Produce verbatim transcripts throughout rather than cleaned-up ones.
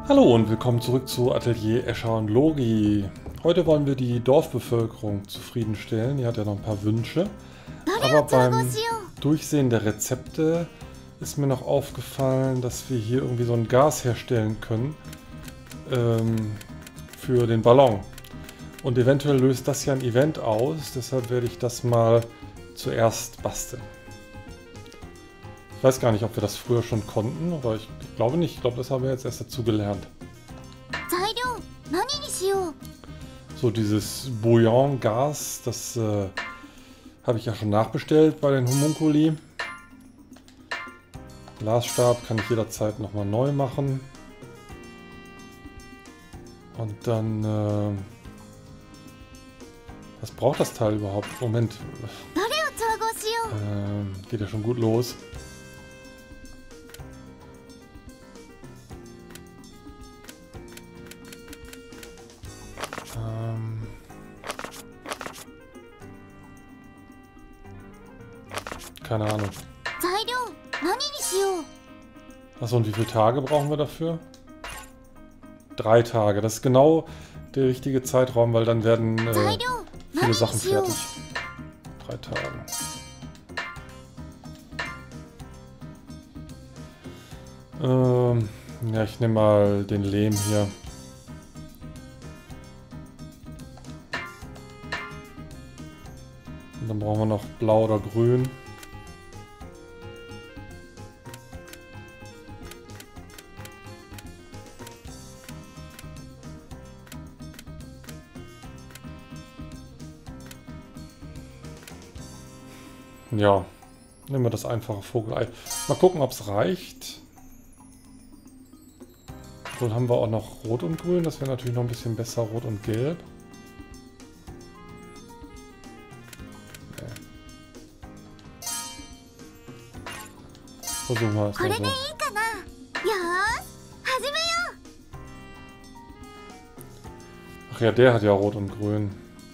Hallo und willkommen zurück zu Atelier Escher und Logi. Heute wollen wir die Dorfbevölkerung zufriedenstellen. Die hat ja noch ein paar Wünsche. Aber beim Durchsehen der Rezepte ist mir noch aufgefallen, dass wir hier irgendwie so ein Gas herstellen können ähm, für den Ballon. Und eventuell löst das ja ein Event aus. Deshalb werde ich das mal zuerst basteln. Ich weiß gar nicht, ob wir das früher schon konnten, oder ich glaube nicht. Ich glaube, das haben wir jetzt erst dazu gelernt. So, dieses Bouillon-Gas, das äh, habe ich ja schon nachbestellt bei den Homunculi. Glasstab kann ich jederzeit nochmal neu machen. Und dann... Äh, was braucht das Teil überhaupt? Moment. Äh, geht ja schon gut los. Keine Ahnung. Achso, und wie viele Tage brauchen wir dafür? Drei Tage. Das ist genau der richtige Zeitraum, weil dann werden äh, viele Sachen fertig. Drei Tage. Ähm, ja, ich nehme mal den Lehm hier. Und dann brauchen wir noch blau oder grün. Ja, nehmen wir das einfache Vogelei. Mal gucken, ob es reicht. Dann haben wir auch noch Rot und Grün. Das wäre natürlich noch ein bisschen besser. Rot und Gelb. Nee. Versuchen wir es mal so. Ach ja, der hat ja Rot und Grün.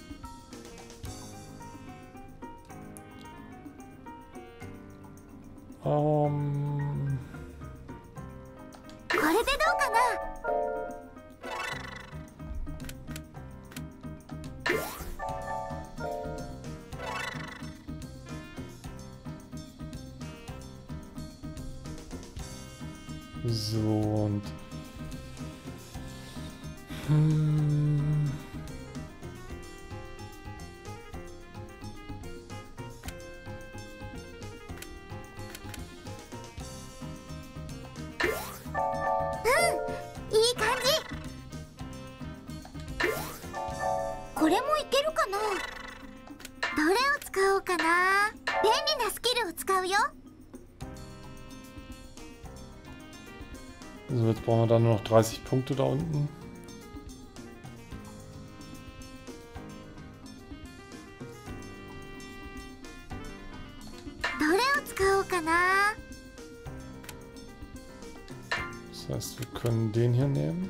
Um. So und hm. So, jetzt brauchen wir dann nur noch dreißig Punkte da unten. Das heißt, wir können den hier nehmen.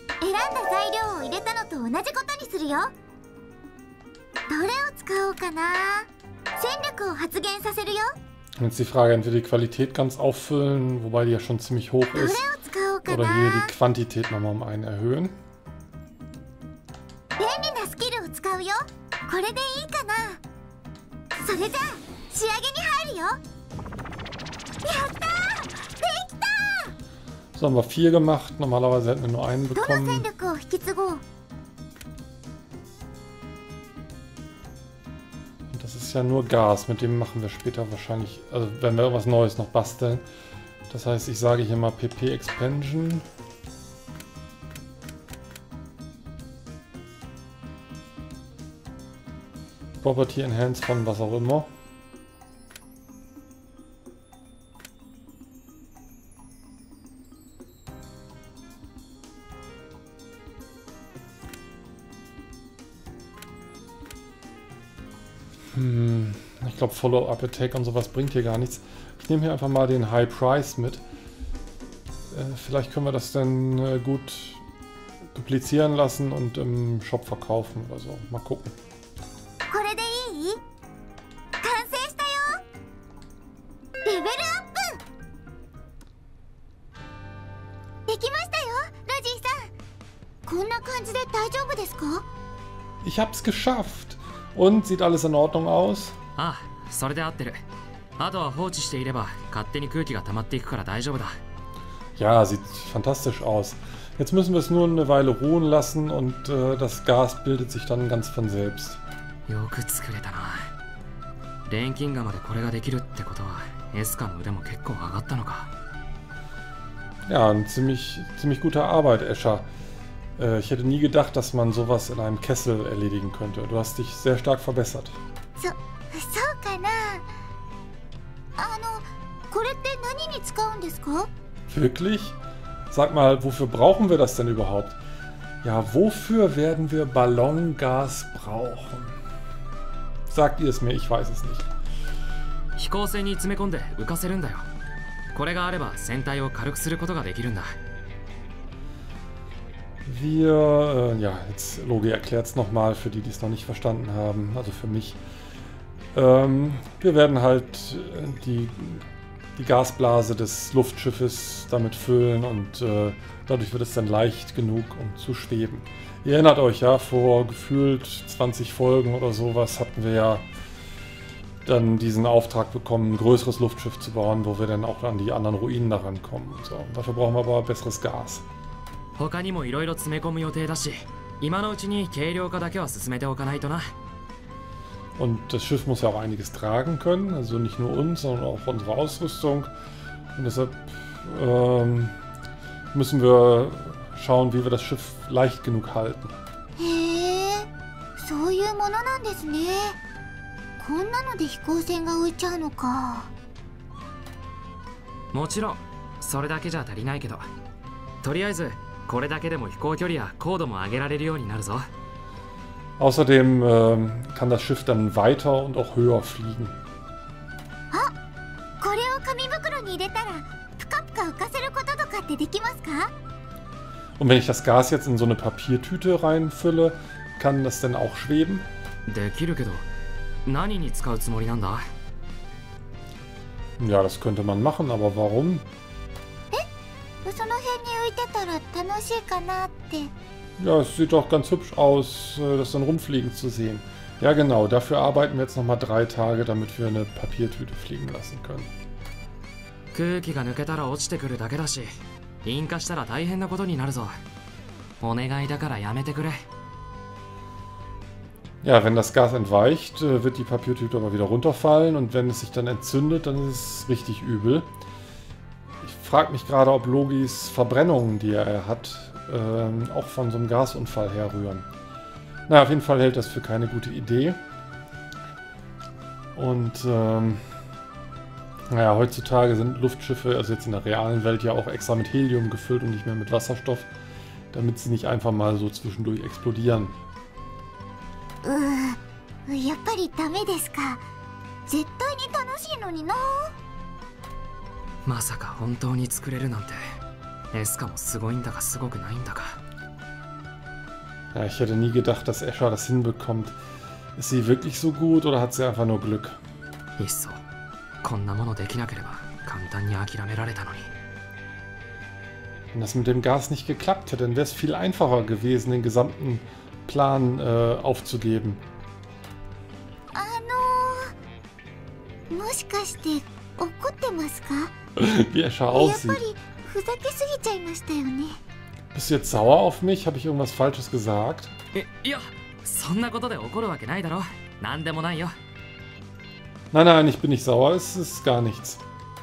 Und jetzt die Frage, entweder die Qualität ganz auffüllen, wobei die ja schon ziemlich hoch ist, oder hier die Quantität nochmal um einen erhöhen. So, haben wir vier gemacht. Normalerweise hätten wir nur einen bekommen. Und das ist ja nur Gas. Mit dem machen wir später wahrscheinlich, also wenn wir irgendwas Neues noch basteln. Das heißt, ich sage hier mal P P Expansion. Property Enhance von was auch immer. Hm, ich glaube Follow-up Attack und sowas bringt hier gar nichts. Ich nehme hier einfach mal den High Price mit. Äh, vielleicht können wir das dann äh, gut duplizieren lassen und im Shop verkaufen oder so. Mal gucken. Ich hab's geschafft. Und sieht alles in Ordnung aus? Ah, ja, sieht fantastisch aus. Jetzt müssen wir es nur eine Weile ruhen lassen und äh, das Gas bildet sich dann ganz von selbst. Ja, eine ziemlich, ziemlich gute Arbeit, Escher. Äh, ich hätte nie gedacht, dass man sowas in einem Kessel erledigen könnte. Du hast dich sehr stark verbessert. So, so kann Wirklich? Sag mal, wofür brauchen wir das denn überhaupt? Ja, wofür werden wir Ballongas brauchen? Sagt ihr es mir, ich weiß es nicht. Wir, äh, ja, jetzt Logi erklärt es nochmal für die, die es noch nicht verstanden haben, also für mich. Ähm, wir werden halt die, die Gasblase des Luftschiffes damit füllen und äh, dadurch wird es dann leicht genug, um zu schweben. Ihr erinnert euch ja, vor gefühlt zwanzig Folgen oder sowas hatten wir ja dann diesen Auftrag bekommen, ein größeres Luftschiff zu bauen, wo wir dann auch an die anderen Ruinen daran kommen. Und so. Dafür brauchen wir aber besseres Gas. Und das Schiff muss ja auch einiges tragen können, also nicht nur uns, sondern auch unsere Ausrüstung. Und deshalb ähm, müssen wir schauen, wie wir das Schiff leicht genug halten. Außerdem ähm, kann das Schiff dann weiter und auch höher fliegen. Und wenn ich das Gas jetzt in so eine Papiertüte reinfülle, kann das denn auch schweben? Ja, das könnte man machen, aber warum? Ja, es sieht doch ganz hübsch aus, das dann rumfliegen zu sehen. Ja genau, dafür arbeiten wir jetzt nochmal drei Tage, damit wir eine Papiertüte fliegen lassen können. Ja, wenn das Gas entweicht, wird die Papiertüte aber wieder runterfallen und wenn es sich dann entzündet, dann ist es richtig übel. Ich frage mich gerade, ob Logis Verbrennungen, die er hat, ähm, auch von so einem Gasunfall herrühren. Na, auf jeden Fall hält das für keine gute Idee. Und ähm, naja, heutzutage sind Luftschiffe, also jetzt in der realen Welt, ja auch extra mit Helium gefüllt und nicht mehr mit Wasserstoff, damit sie nicht einfach mal so zwischendurch explodieren. Ja, ich hätte nie gedacht, dass Escher das hinbekommt. Ist sie wirklich so gut oder hat sie einfach nur Glück? Wenn das mit dem Gas nicht geklappt hätte, dann wäre es viel einfacher gewesen, den gesamten Plan äh, aufzugeben. Wie Escher aussieht. Bist du jetzt sauer auf mich? Habe ich irgendwas Falsches gesagt? Nein, nein, ich bin nicht sauer. Es ist gar nichts.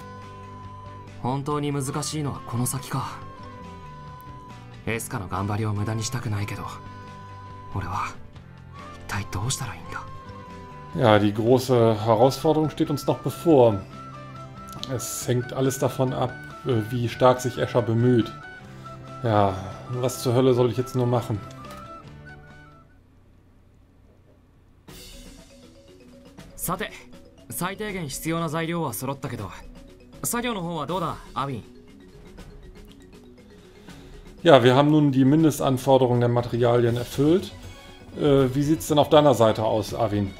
Ja, die große Herausforderung steht uns noch bevor. Es hängt alles davon ab, wie stark sich Escher bemüht. Ja, was zur Hölle soll ich jetzt nur machen? Ja, wir haben nun die Mindestanforderungen der Materialien erfüllt. Äh, wie sieht es denn auf deiner Seite aus, Arvin?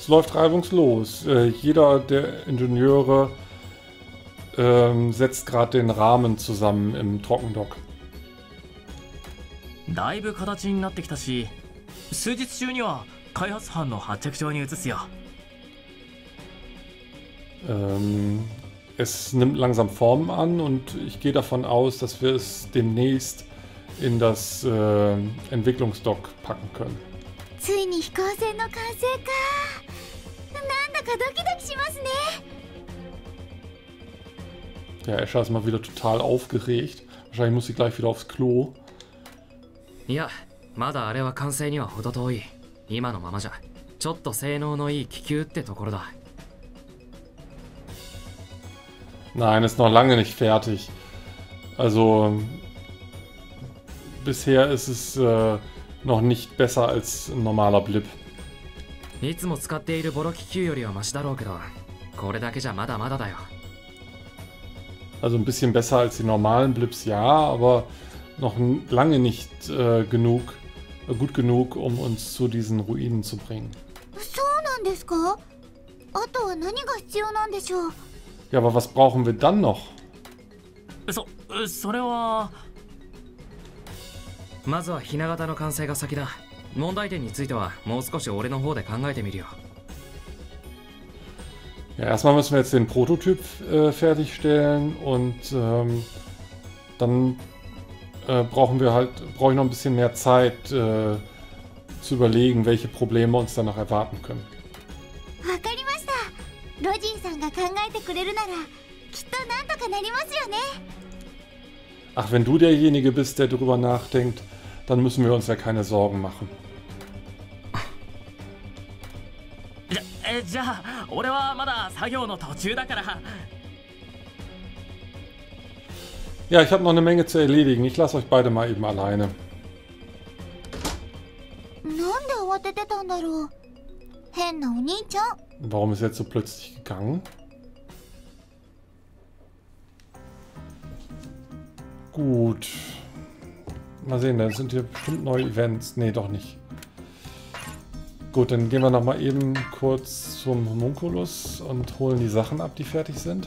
Es läuft reibungslos. Äh, jeder der Ingenieure ähm, setzt gerade den Rahmen zusammen im Trockendock. だいぶ形になってきたし、数日中には開発班の発着場に移すよ。 Ähm, es nimmt langsam Formen an und ich gehe davon aus, dass wir es demnächst in das äh, Entwicklungsdock packen können. ついに飛行船の完成か。なんだかドキドキしますね。 Ja, Escher ist mal wieder total aufgeregt. Wahrscheinlich muss sie gleich wieder aufs Klo. いや、まだあれは完成には程遠い。今のままじゃちょっと性能のいい気球ってところだ。 Nein, ist noch lange nicht fertig. Also bisher ist es äh, noch nicht besser als ein normaler Blip. いつも使っているボロ気球よりはマシだろうけど、これだけじゃまだまだだよ。 Also ein bisschen besser als die normalen Blips, ja, aber noch lange nicht äh, genug, äh, gut genug, um uns zu diesen Ruinen zu bringen. そうなんですか？あとは何が必要なんでしょう？ Ja, aber was brauchen wir dann noch? そ、それは。まずはひな形の完成が先だ。問題点についてはもう少し俺の方で考えてみるよ。 Ja, erstmal müssen wir jetzt den Prototyp äh, fertigstellen und ähm, dann äh, brauchen wir halt, brauche ich noch ein bisschen mehr Zeit äh, zu überlegen, welche Probleme uns danach erwarten können. わかりました。ロジンさんが考えてくれるならきっとなんとかなりますよね。 Ach, wenn du derjenige bist, der darüber nachdenkt, dann müssen wir uns ja keine Sorgen machen. じゃ、え、じゃあ俺はまだ作業の途中だから。 Ja, ich habe noch eine Menge zu erledigen. Ich lasse euch beide mal eben alleine. なんで慌ててたんだろう。変なお兄ちゃん。 Warum ist er jetzt so plötzlich gegangen? Gut. Mal sehen, da sind hier bestimmt neue Events. Nee, doch nicht. Gut, dann gehen wir noch mal eben kurz zum Homunculus und holen die Sachen ab, die fertig sind.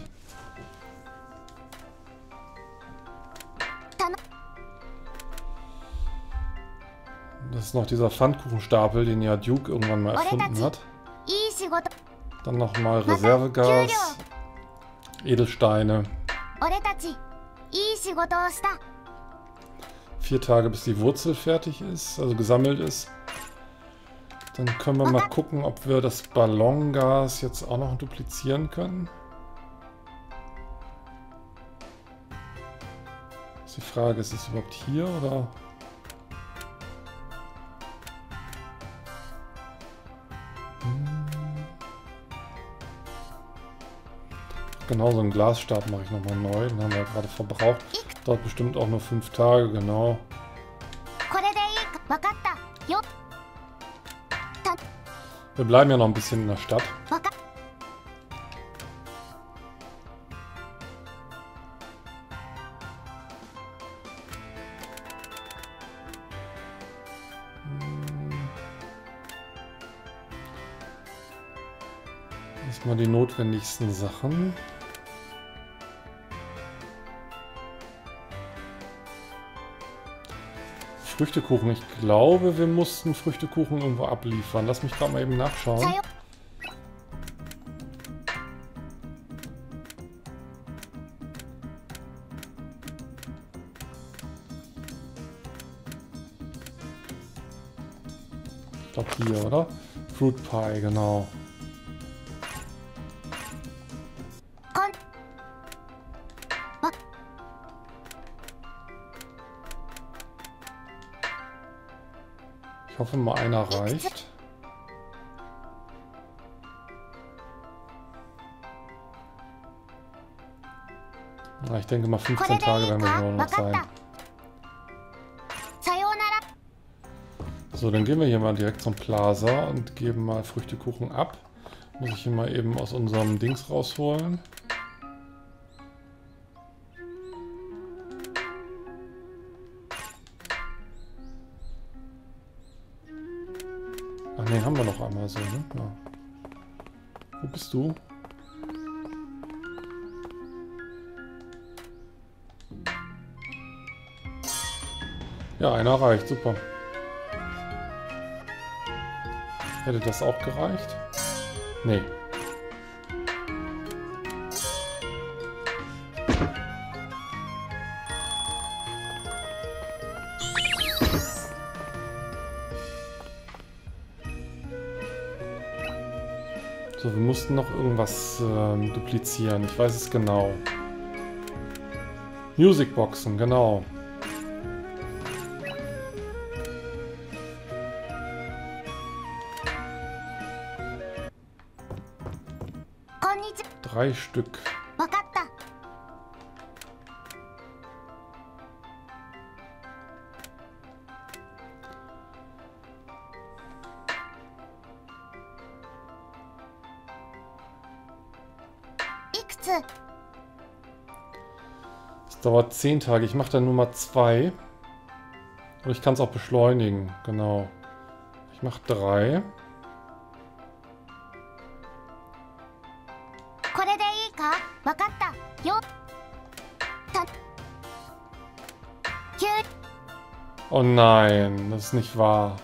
Das ist noch dieser Pfannkuchenstapel, den ja Duke irgendwann mal erfunden hat. Dann nochmal Reservegas, Edelsteine. Vier Tage, bis die Wurzel fertig ist, also gesammelt ist. Dann können wir mal gucken, ob wir das Ballongas jetzt auch noch duplizieren können. Ist die Frage, ist es überhaupt hier oder... Genau, so einen Glasstab mache ich nochmal neu. Den haben wir ja gerade verbraucht. Dauert bestimmt auch nur fünf Tage, genau. Wir bleiben ja noch ein bisschen in der Stadt. Erstmal die notwendigsten Sachen. Früchtekuchen. Ich glaube, wir mussten Früchtekuchen irgendwo abliefern. Lass mich gerade mal eben nachschauen. Ich glaube hier, oder? Fruit Pie, genau. Ich hoffe mal, einer reicht. Ja, ich denke mal, fünfzehn Tage werden wir nur noch sein. So, dann gehen wir hier mal direkt zum Plaza und geben mal Früchtekuchen ab. Muss ich hier mal eben aus unserem Dings rausholen. Ach ne, haben wir noch einmal so, ne? Ja. Wo bist du? Ja, einer reicht. Super. Hätte das auch gereicht? Nee. So, wir mussten noch irgendwas ähm, duplizieren. Ich weiß es genau. Musicboxen, genau. Drei Stück. Es dauert zehn Tage. Ich mache dann Nummer zwei. Und ich kann es auch beschleunigen. Genau. Ich mache drei. Oh nein, das ist nicht wahr.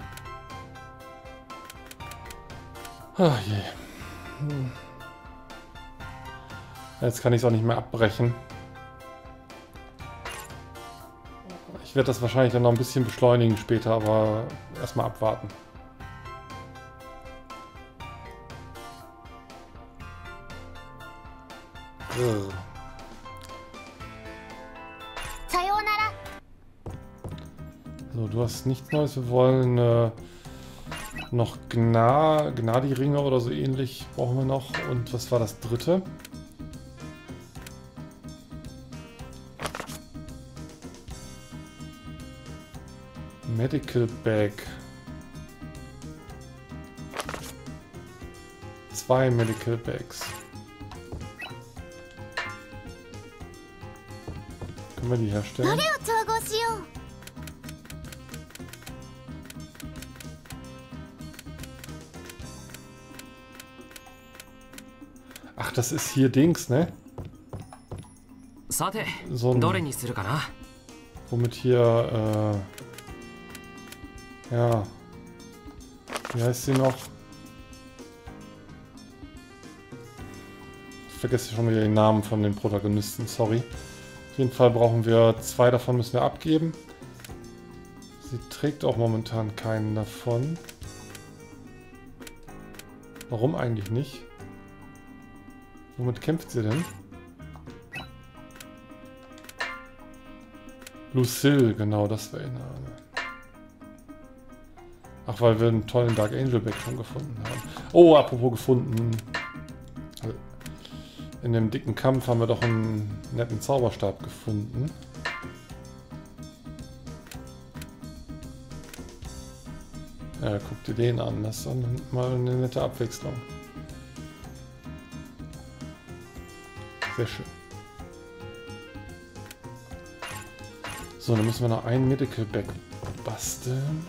Ach je. Hm. Jetzt kann ich es auch nicht mehr abbrechen. Ich werde das wahrscheinlich dann noch ein bisschen beschleunigen später, aber erstmal abwarten. So. So, du hast nichts Neues. Wir wollen äh, noch Gna Gnadi-Ringe oder so ähnlich brauchen wir noch. Und was war das dritte? Medical Bag. Zwei Medical Bags. Können wir die herstellen? Ach, das ist hier Dings, ne? So ein, womit hier, äh, ja, wie heißt sie noch? Ich vergesse schon wieder den Namen von den Protagonisten, sorry. Auf jeden Fall brauchen wir zwei davon, müssen wir abgeben. Sie trägt auch momentan keinen davon. Warum eigentlich nicht? Womit kämpft sie denn? Lucille, genau, das war ihr Name. Ach, weil wir einen tollen Dark Angel Bag schon gefunden haben. Oh, apropos gefunden. In dem dicken Kampf haben wir doch einen netten Zauberstab gefunden. Ja, guck dir den an. Das ist dann mal eine nette Abwechslung. Sehr schön. So, dann müssen wir noch ein Medical Bag basteln.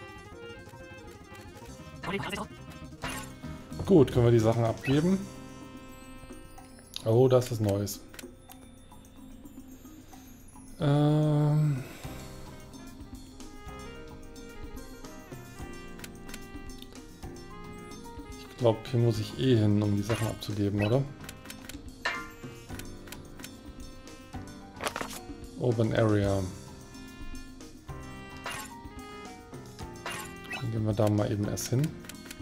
Gut, können wir die Sachen abgeben. Oh, das ist Neues. Ähm... Ich glaube, hier muss ich eh hin, um die Sachen abzugeben, oder? Open Area. Dann gehen wir da mal eben erst hin.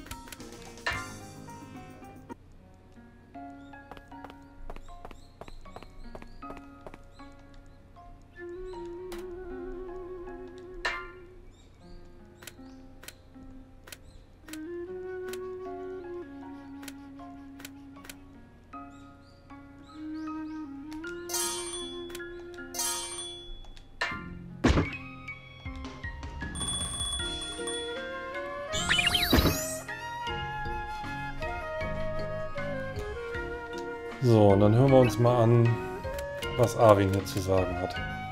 So, und dann hören wir uns mal an, was Arvin hier zu sagen hat.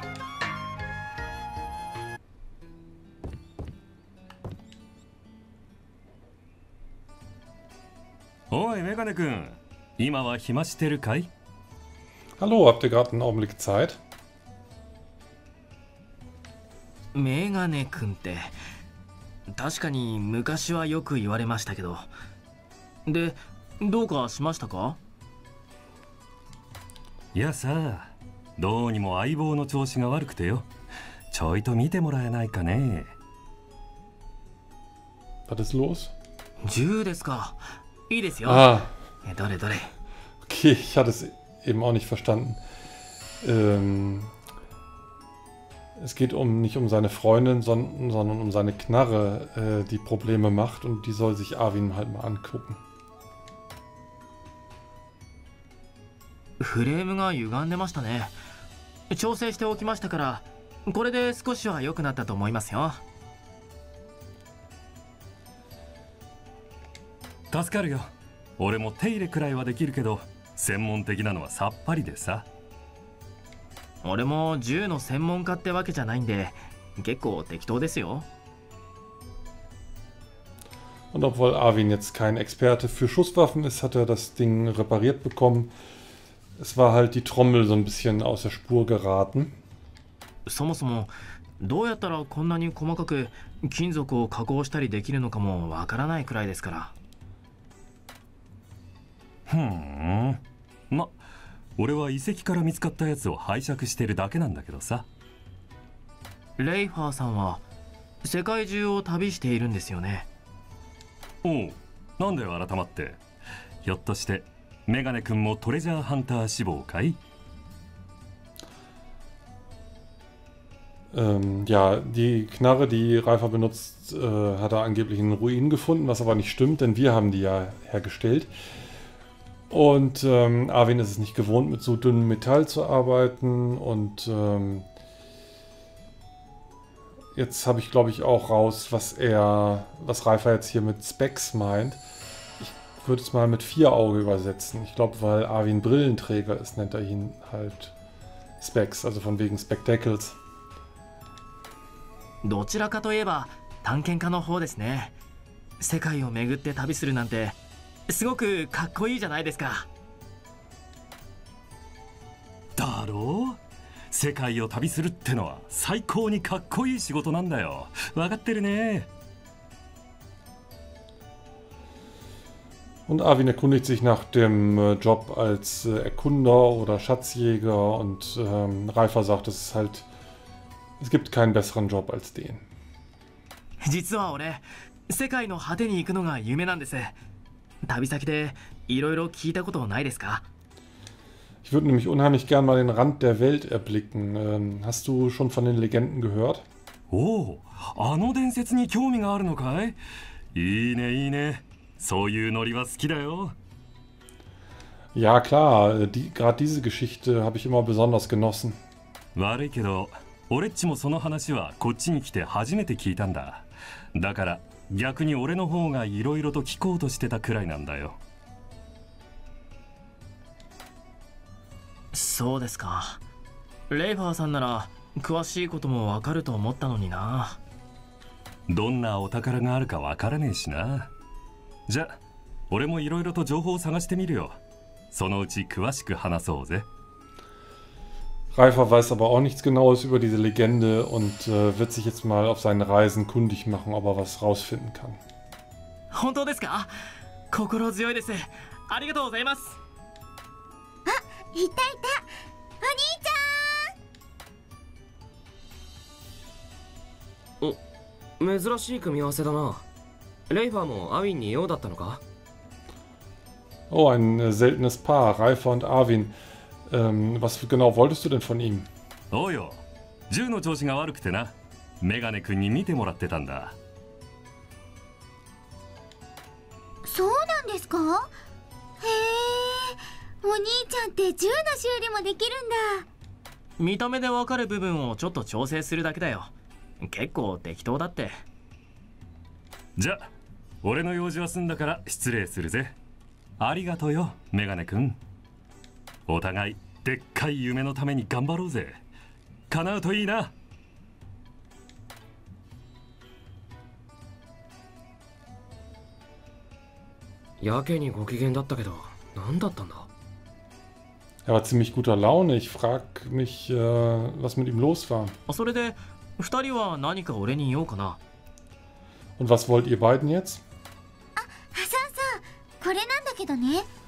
Oi, Megane-kun. Ima wa hima shiteru kai? Hallo, habt ihr gerade einen Augenblick Zeit? メガネ君って確かに昔はよく言われましたけど、でどうかしましたか？ いやさ、どうにも相棒の調子が悪くてよ。ちょいと見てもらえないかね。 Was ist los? 銃ですか。いいですよ。 Ah, えどれどれ。 okay, ich hatte es eben auch nicht verstanden. Ähm, es geht um nicht um seine Freundin, sondern, sondern um seine Knarre, äh, die Probleme macht, und die soll sich Arvin halt mal angucken. フレームが歪んでましたね。調整しておきましたから、これで少しは良くなったと思いますよ。 助かるよ。俺も手入れくらいはできるけど、専門的なのはさっぱりでさ。 俺も銃の専門家ってわけじゃないんで、結構適当ですよ。 Und obwohl Arvin jetzt kein Experte für Schusswaffen ist, hat er das Ding repariert bekommen. Es war halt die Trommel so ein bisschen aus der Spur geraten. そもそもどうやったらこんなに細かく金属を加工したりできるのかもわからないくらいですから。 ふーん。ま、俺は遺跡から見つかったやつを拝借してるだけなんだけどさ。 レイファーさんは世界中を旅しているんですよね。 おう、なんだよ改まって。ひょっとしてメガネ君もトレジャーハンター志望かい？ Ähm, ja, die Knarre, die Reifer benutzt, äh, hat er angeblich in Ruinen gefunden, was aber nicht stimmt, denn wir haben die ja hergestellt. Und ähm, Arvin ist es nicht gewohnt, mit so dünnem Metall zu arbeiten. Und ähm, jetzt habe ich, glaube ich, auch raus, was er, was Reifer jetzt hier mit Specs meint. Ich würde es mal mit Vier-Auge übersetzen. Ich glaube, weil Arvin Brillenträger ist, nennt er ihn halt Specs, also von wegen Spectacles. どちらかといえば探検家の方ですね。世界を巡って旅するなんてすごくかっこいいじゃないですか。 だろう？世界を旅するってのは最高にかっこいい仕事なんだよ。わかってるね。 Und Arvin erkundigt sich nach dem äh, Job als äh, Erkunder oder Schatzjäger, und ähm, Reifer sagt, es ist halt, es gibt keinen besseren Job als den. 実は俺、世界の果てに行くのが夢なんです。旅先でいろいろ聞いたことないですか？ Ich würde nämlich unheimlich gern mal den Rand der Welt erblicken. Ähm, hast du schon von den Legenden gehört? おお、あの伝説に興味があるのかい？いいねいいね。そういうノリは好きだよ。 Ja, klar. Die, gerade diese Geschichte habe ich immer besonders genossen. 悪いけど、俺っちもその話はこっちに来て初めて聞いたんだ。だから逆に俺の方がいろいろと聞こうとしてたくらいなんだよ。 そうですか。レイファーさんなら詳しいこともわかると思ったのにな。 どんなお宝があるかわからねえしな。じゃ、俺もいろいろと情報を探してみるよ。 そのうち詳しく話そうぜ。 Reifer weiß aber auch nichts Genaues über diese Legende und äh, wird sich jetzt mal auf seinen Reisen kundig machen, ob er was rausfinden kann. 本当ですか？心強いです。ありがとうございます。 あ、いたいた。お兄ちゃん。 お、珍しい組み合わせだな。レイファーもアウィンに用だったのか？ Oh, ein äh, seltenes Paar, Reifer und Arvin. Ähm, was genau wolltest du denn von ihm? おうよ、銃の調子が悪くてな。メガネ君に見てもらってたんだ。 そうなんですか？へえ、お兄ちゃんって銃の修理もできるんだ。 見た目でわかる部分をちょっと調整するだけだよ。結構適当だって。 じゃ、俺の用事は済んだから失礼するぜ。ありがとうよ、メガネ君。お互いでっかい夢のために頑張ろうぜ。叶うといいな。 やけにご機嫌だったけど、何だったんだ？ Er war ziemlich guter Laune. Ich frag mich, äh, was mit ihm los war. それで二人は何か俺に言おうかな。 Und was wollt ihr beiden jetzt? あ、そうそう。これなんだけどね。